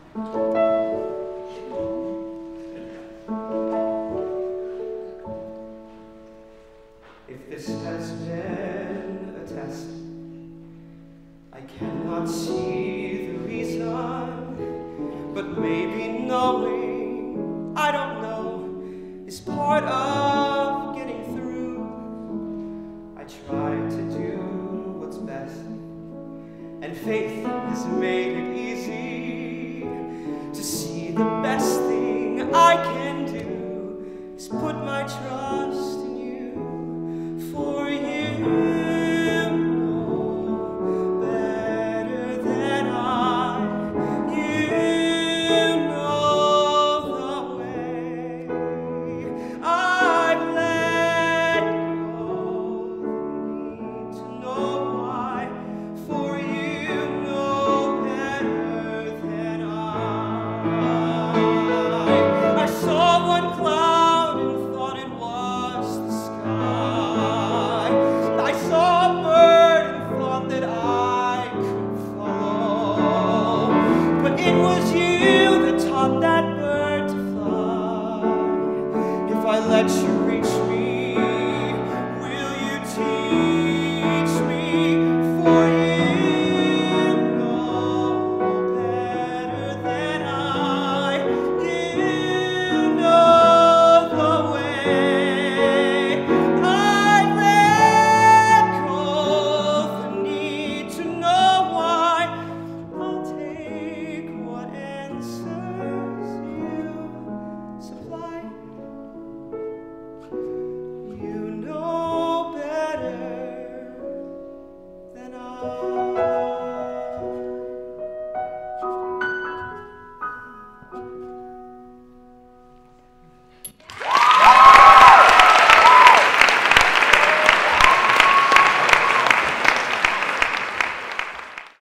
If this has been a test, I cannot see the reason, but maybe knowing I don't know is part of getting through. I try to do what's best, and faith has made it easy to see the best thing I can do is put my trust in you, for you know better than I. You know the way. I've let go the need to know why, for you know better than I saw one cloud and thought it was the sky. I saw a bird and thought that I could follow, but it was you that taught that bird to fly. If I let you